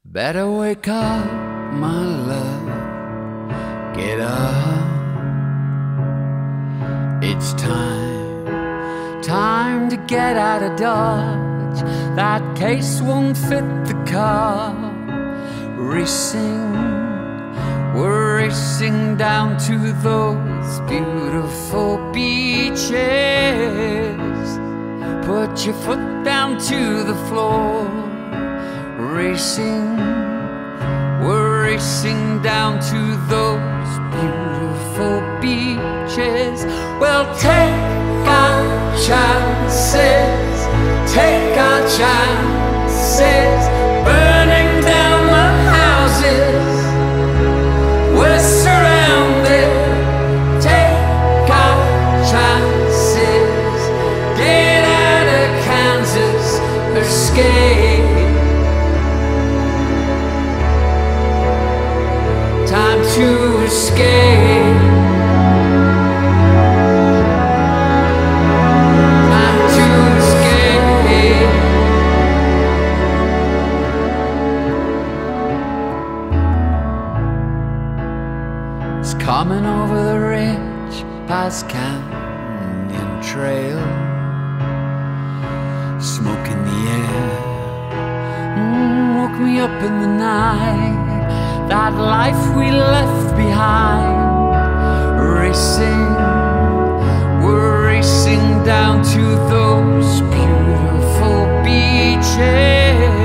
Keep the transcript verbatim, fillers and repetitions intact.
Better wake up, my love, get up. It's time, time to get out of Dodge. That case won't fit the car. Racing, we're racing down to those beautiful beaches. Put your foot down to the floor. Racing, we're racing down to those beautiful beaches. We'll take our chances, take our chances, burning down the houses. We're surrounded, take our chances, get out of Kansas, escape. Time to escape. Time to escape. It's coming over the ridge past Canyon Trail. Smoke in the air, mm, woke me up in the night. That life we left behind. Racing, we're racing down to those beautiful beaches.